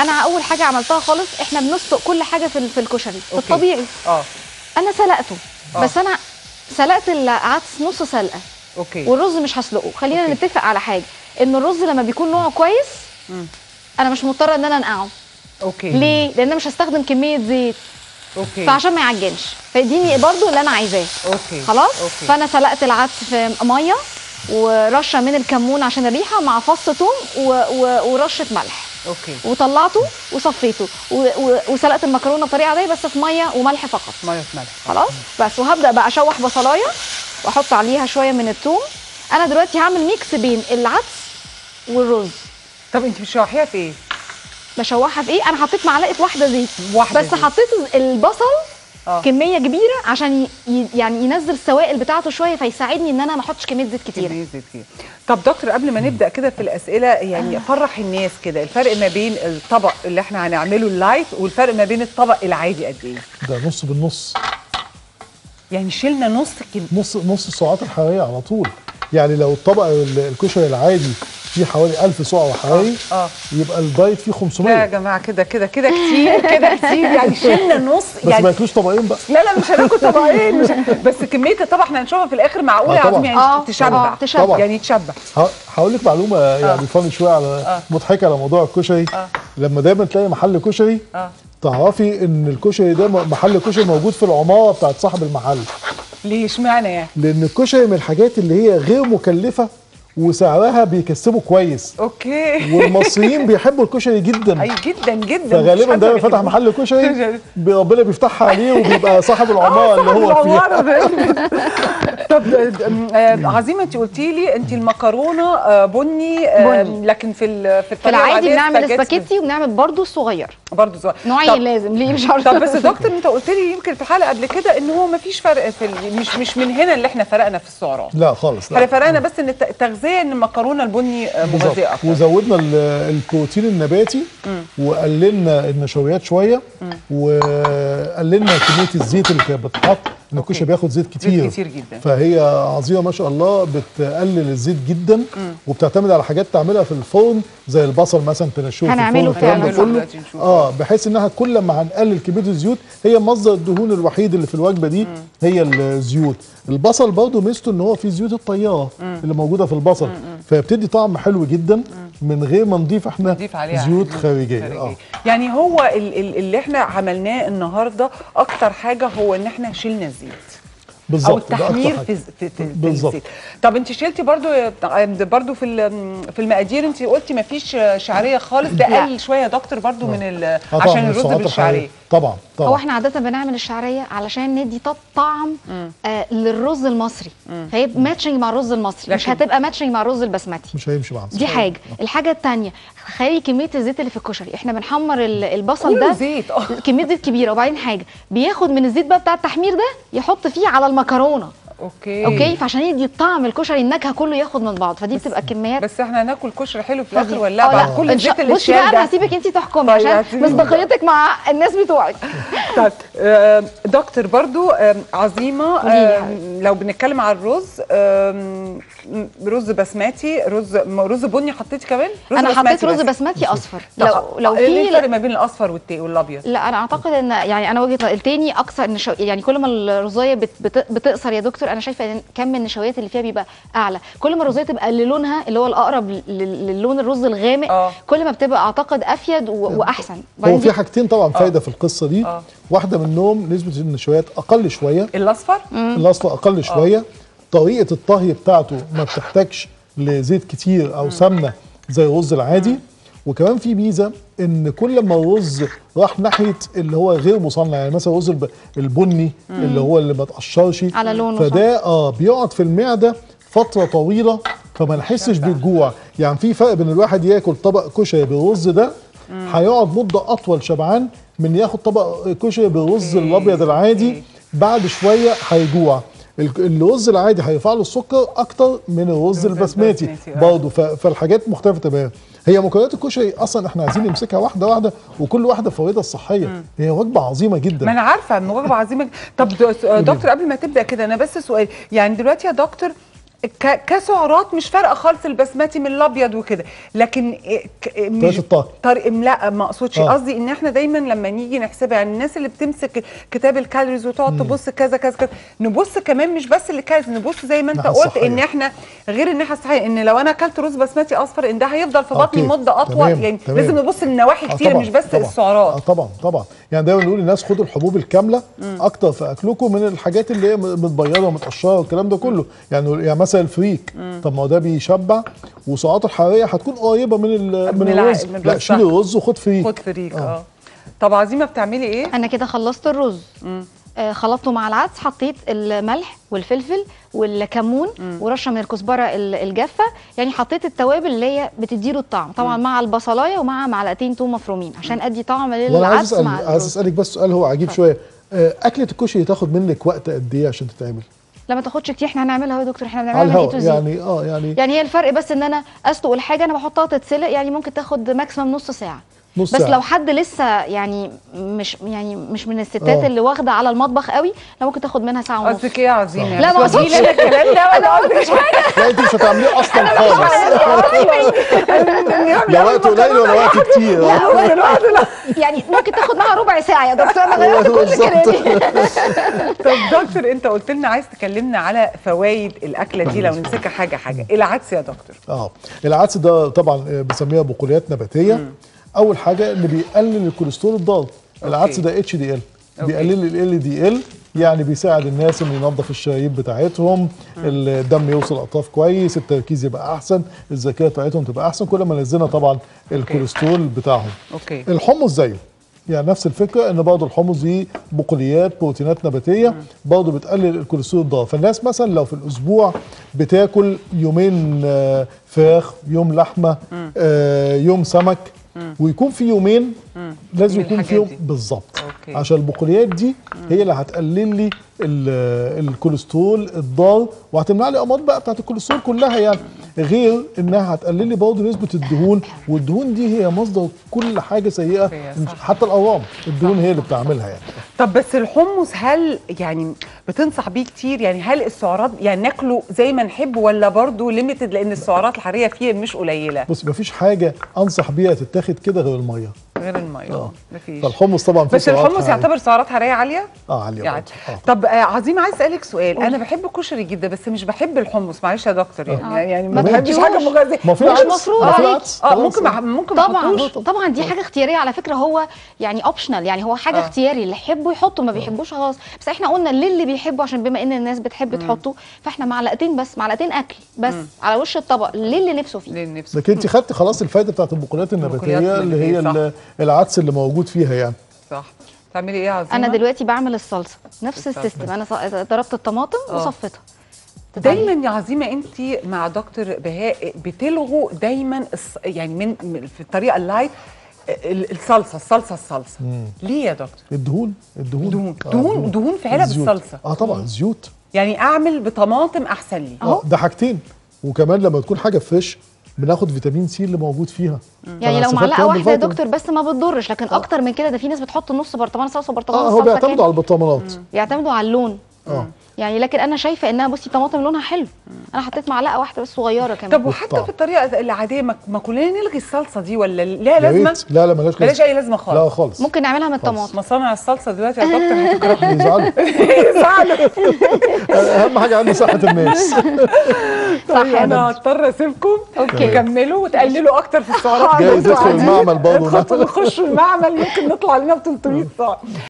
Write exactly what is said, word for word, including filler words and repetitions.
انا اول حاجه عملتها خالص، احنا بنسلق كل حاجه في في الكشري في الطبيعي. اه انا سلقته أوه. بس انا سلقت العدس نص سلقه. اوكي. والرز مش هسلقه. خلينا أوكي. نتفق على حاجه، ان الرز لما بيكون نوعه كويس مم. انا مش مضطره ان انا انقعه. اوكي. ليه؟ لان انا مش هستخدم كميه زيت. اوكي. فعشان ما يعجنش، فاديني برضو اللي انا عايزاه. اوكي. خلاص. أوكي. فانا سلقت العدس في ميه ورشه من الكمون عشان الريحه مع فص ثوم ورشه ملح. اوكي. وطلعته وصفيته وسلقت المكرونه بطريقه عاديه بس في ميه وملح فقط. ميه وملح. خلاص. بس وهبدا بقى اشوح بصلايه واحط عليها شويه من الثوم. انا دلوقتي هعمل ميكس بين العدس والرز. طب انت بتشوحيها في ايه؟ بشوحها في ايه؟ انا حطيت معلقه واحده زيت واحدة بس زيت. حطيت البصل أوه. كميه كبيره عشان ي... يعني ينزل السوائل بتاعته شويه، فيساعدني ان انا ما احطش كميه زيت كتيره. كميه زيت كتير. طب دكتور قبل ما نبدا كده في الاسئله يعني فرح الناس كده، الفرق ما بين الطبق اللي احنا هنعمله اللايت والفرق ما بين الطبق العادي قد ايه؟ ده نص بالنص. يعني شلنا نص كده، نص نص السعرات الحراريه على طول. يعني لو الطبق الكشري العادي فيه حوالي ألف سعر حراري آه. آه. يبقى الدايت فيه خمسمية. لا يا جماعه كده كده كده كتير كده كتير يعني شلنا نص. بس يعني ما ياكلوش طبقين بقى. لا لا مش هناكل طبقين مش بس كميه الطبق احنا هنشوفها في الاخر معقوله يا عظيم يعني آه. تشبع. آه. يعني تشبع. هقول لك معلومه يعني فاني شويه على آه. مضحكه على موضوع الكشري. آه. لما دايما تلاقي محل كشري آه. تعرفي ان الكشري ده محل كشري موجود في العماره بتاعت صاحب المحل. ليه اشمعنى يعني؟ لان الكشري من الحاجات اللي هي غير مكلفه وسعرها بيكسبه كويس. اوكي. والمصريين بيحبوا الكشري جدا. اي جدا جدا. فغالبا دايما فتح محل كشري ربنا بيفتحها عليه وبيبقى صاحب العماره اللي هو فيها. طب عظيمه انت قلتي لي انت المكرونه بني, بني. لكن في في في العادي بنعمل سباكيتي وبنعمل برضو صغير. برضو صغير. نوعين لازم ليه مش عارفه. طب بس دكتور انت قلت لي يمكن في حلقه قبل كده ان هو ما فيش فرق في مش مش من هنا اللي احنا فرقنا في السعرات. لا خالص. لا احنا فرقنا بس ان التغذيه ان المكرونه البني مغذيه اكتر. وزودنا البروتين النباتي وقللنا النشويات شويه وقللنا كميه الزيت اللي كانت بتتحط. ان الكشري بياخد زيت كتير. زيت كتير جدا. فهي عظيمه ما شاء الله بتقلل الزيت جدا. مم. وبتعتمد على حاجات تعملها في الفرن زي البصل مثلا تنشوه في الفرن الكلام ده كله. اه بحيث انها كل ما هنقلل كميه الزيوت هي مصدر الدهون الوحيد اللي في الوجبه دي. مم. هي الزيوت. البصل برضه ميزته ان هو فيه زيوت الطياره مم. اللي موجوده في البصل. مم. فبتدي طعم حلو جدا مم. من غير ما نضيف احنا زيوت خارجيه. خارجية. اه يعني هو اللي احنا عملناه النهارده اكتر حاجه هو ان احنا شلنا الزيت بالظبط او التحمير في في, في, في الزيت. طب انت شلتي برضو برضو في في المقادير انت قلتي ما فيش شعريه خالص. ده قل شويه يا دكتور برضو من عشان الرز بالشعريه. طبعا طبعا. هو احنا عاده بنعمل الشعريه علشان ندي طعم آه للرز المصري. مم. فهي ماتشنج مع الرز المصري مش هتبقى ماتشنج مع الرز البسمتي. مش هيمشي معانا. دي حاجه. الحاجه الثانيه خلي كميه الزيت اللي في الكشري. احنا بنحمر البصل ده زيت اه كميه زيت كبيره. وبعدين حاجه بياخد من الزيت بقى بتاع التحمير ده يحط فيه على المكرونه. اوكي اوكي فعشان يدي الطعم الكشري النكهه كله ياخد من بعض. فدي بتبقى كميات. بس احنا هناكل كشري حلو في الاخر ولا لا بعد كل الزيت اللي بصي بقى انا هسيبك انت تحكمي عشان مصداقيتك مع الناس بتوعك. طيب آه دكتور برضو آه عظيمه آه لو بنتكلم على الرز آه رز بسمتي رز رز بني حطيتي كمان؟ رز انا حطيت رز بسمتي اصفر. لو لو في ايه الفرق ما بين الاصفر والابيض؟ لا انا اعتقد ان يعني انا وجهه التاني اكثر نشو... يعني كل ما الرزايه بت... بت... بتقصر يا دكتور انا شايفه ان كم النشويات اللي فيها بيبقى اعلى. كل ما الرزايه تبقى للونها اللي هو الاقرب للون الرز الغامق أوه. كل ما بتبقى اعتقد افيد و... واحسن. هو في حاجتين طبعا فايده في القصه دي. أوه. واحده منهم نسبه النشويات اقل شويه. الاصفر؟ الاصفر اقل شويه. أوه. طريقه الطهي بتاعته ما بتحتاجش لزيت كتير او سمنه زي الرز العادي. مم. وكمان في ميزه ان كل ما الرز راح ناحيه اللي هو غير مصنع يعني مثلا الرز البني مم. اللي هو اللي ما اتقشرش على لونه فده اه بيقعد في المعده فتره طويله فما نحسش بالجوع. يعني في فرق بين الواحد ياكل طبق كشري بالرز ده هيقعد مده اطول شبعان من ياخد طبق كشري بالرز الابيض العادي. بعد شويه هيجوع. الرز العادي هيرفع له السكر اكتر من الرز البسمتي برضه. فالحاجات مختلفه تماما. هي مكونات الكشري اصلا احنا عايزين نمسكها واحده واحده وكل واحده بفوائدها الصحيه. مم. هي وجبه عظيمه جدا. ما انا عارفه ان وجبه عظيمه. طب دكتور قبل ما تبدا كده انا بس سؤال يعني دلوقتي يا دكتور كسعرات مش فارقه خالص البسمتي من الابيض وكده، لكن مش طريق لا ما اقصدش، قصدي ان احنا دايما لما نيجي نحسبها، يعني الناس اللي بتمسك كتاب الكالوريز وتقعد تبص كذا كذا كذا، نبص كمان مش بس الكالوريز، نبص زي ما انت قلت صحيح. ان احنا غير الناحيه الصحيه، ان لو انا اكلت رز بسمتي اصفر ان ده هيفضل في بطني مده اطول، تمام. يعني تمام. لازم نبص للنواحي كتير طبعًا. مش بس طبعًا. السعرات. آه طبعا طبعا، يعني دايما نقول للناس خدوا الحبوب الكامله مم. اكتر في اكلكم من الحاجات اللي هي متبيضه ومتقشره والكلام ده كله، يعني يعني مثلا الفريك، مم. طب ما هو ده بيشبع وسعراته الحراريه هتكون قريبه من ال من الرز، لا شيل الرز وخد فريك. خد فريك اه, آه. طب عزيمه بتعملي ايه؟ انا كده خلصت الرز، مم. آه خلطته مع العدس، حطيت الملح والفلفل والكمون مم. ورشه من الكزبره الجافه، يعني حطيت التوابل اللي هي بتديله الطعم طبعا، مم. مع البصلايه ومع معلقتين توم مفرومين عشان ادي طعم للعدس مع الرز. عايز اسالك بس سؤال هو عجيب شويه، اكله الكشري تاخد منك وقت قد ايه عشان تتعمل؟ لا ما تاخدش كتير، احنا هنعملها يا دكتور، احنا بنعملها على الهواء يعني اه يعني يعني هي الفرق بس ان انا اسلق الحاجه، انا بحطها تتسلق يعني ممكن تاخد ماكسيمم نص ساعه، نص بس ساعة. لو حد لسه يعني مش يعني مش من الستات أوه. اللي واخده على المطبخ قوي، لا ممكن تاخد منها ساعه ونص. قصدك ايه يا عظيمه؟ لا ما قصديش انا الكلام ده، انا ما قلتش حاجه. لا انت مش هتعمليه اصلا خالص، لا وقت قليل ولا وقت كتير. لا لا يعني ممكن تاخد معاها ربع ساعه يا دكتور، انا غيرت كل كلامي. طب دكتور انت قلت لنا عايز تكلمنا على فوائد الاكله دي، لو نمسكها حاجه حاجه. العدس يا دكتور؟ اه العدس ده طبعا بنسميها بقوليات نباتيه. اول حاجه اللي بيقلل الكوليسترول الضار، العدس ده اتش دي ال، بيقلل ال دي ال، يعني بيساعد الناس ان ينظف الشرايين بتاعتهم، الدم يوصل اطراف كويس، التركيز يبقى احسن، الذاكره بتاعتهم تبقى احسن، كل ما نزلنا طبعا الكوليسترول بتاعهم. اوكي. الحمص زيه، يعني نفس الفكره، ان برضه الحمص دي بقوليات بروتينات نباتيه برضه بتقلل الكوليسترول الضار، فالناس مثلا لو في الاسبوع بتاكل يومين فراخ، يوم لحمه، يوم سمك، مم. ويكون في يومين مم. لازم يكون في يوم بالظبط، عشان البقوليات دي مم. هي اللي هتقلل لي الكوليسترول الضار، وهتمنع لي امراض بقى بتاعت الكوليسترول كلها، يعني غير انها هتقلل لي برضه نسبه الدهون، والدهون دي هي مصدر كل حاجه سيئه، حتى الاورام الدهون هي اللي بتعملها يعني. طب بس الحمص هل يعني بتنصح بيه كتير؟ يعني هل السعرات يعني ناكله زي ما نحب ولا برضه ليميتد، لان السعرات الحراريه فيه مش قليله؟ بص مفيش حاجه انصح بيها تتاخد كده غير الميه، غير الميه اه مفيش. فالحمص طبعا بس الحمص يعتبر سعرات حراريه عاليه؟ اه عاليه يعني. آه. طب آه عظيمه عايز اسالك سؤال، انا بحب الكشري جدا بس مش بحب الحمص، معلش يا دكتور يعني آه. يعني ما بحبش حاجه مغذيه، مش مفروض عليك. اه ممكن ممكن طبعا طبعا دي حاجه اختياريه على فكره، هو يعني اوبشنال، يعني هو حاجه آه. اختياري، اللي يحبه يحطه، ما بيحبوش خلاص، بس احنا قلنا للي بيحبه، عشان بما ان الناس بتحب تحطه، فاحنا معلقتين بس، معلقتين اكل بس مم. على وش الطبق للي نفسه فيه. لكن انت خدتي خلاص الفايده بتاعت البقوليات النباتيه اللي هي العدس اللي موجود فيها يعني. صح. تعملي ايه يا عظيمه؟ انا دلوقتي بعمل الصلصه نفس السيستم، انا ضربت الطماطم أوه. وصفتها. دايما يا عظيمه انت مع دكتور بهاء بتلغوا دايما يعني من في الطريقه اللايت الصلصه الصلصه الصلصه مم. ليه يا دكتور؟ الدهون الدهون دهون آه دهون, دهون في علب الصلصه. اه طبعا الزيوت، يعني اعمل بطماطم احسن لي. اه ده حاجتين، وكمان لما تكون حاجه فريش بناخد فيتامين سي اللي موجود فيها. يعني لو معلقه واحده يا دكتور بس ما بتضرش، لكن آه. اكتر من كده ده في ناس بتحط نص برطمان صلصه وبرطمان اه هو بيعتمدوا على البرطمانات، بيعتمدوا على اللون اه يعني، لكن انا شايفه انها بصي طماطم لونها حلو، انا حطيت معلقه واحده بس صغيره كمان. طب وحتى في الطريقه العاديه ما كلنا نلغي الصلصه دي ولا لا لازمه؟ لا لا مالهاش مالهاش اي لازمه خالص. لا خالص، ممكن نعملها من الطماطم. مصانع الصلصه دلوقتي يا دكتور هتكرهوا، يزعلوا يزعلوا. اهم حاجه عندي صحه الناس. طيب انا هضطر اسيبكم تكملوا وتقللوا اكتر في السعرات. جاي تدخل المعمل برضه، نخشوا المعمل ممكن نطلع لنا ب ثلاثمية ساعه.